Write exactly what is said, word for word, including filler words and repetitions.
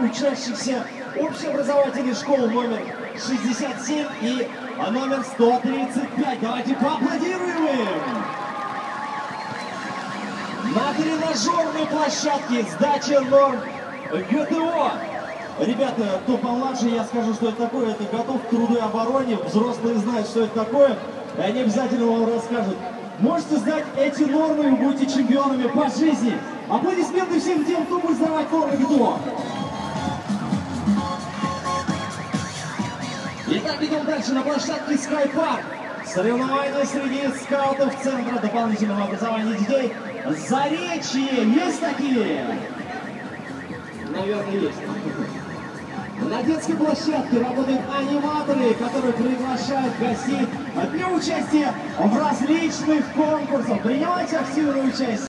учащихся общеобразовательной школы номер шестьдесят семь и номер сто тридцать пять. Давайте поаплодируем им! На тренажерной площадке сдача норм ГТО. Ребята, кто помладше, я скажу, что это такое. Это готов к труду и обороне. Взрослые знают, что это такое. И они обязательно вам расскажут. Можете сдать эти нормы, и вы будете чемпионами по жизни. Аплодисменты всем тем, кто будет сдавать нормы ГТО. Итак, идем дальше на площадке Скайпарк. Соревнования среди скаутов Центра дополнительного образования детей Заречье. Есть такие? Наверное, есть. На детской площадке работают аниматоры, которые приглашают гостей для участия в различных конкурсах. Принимайте активное участие.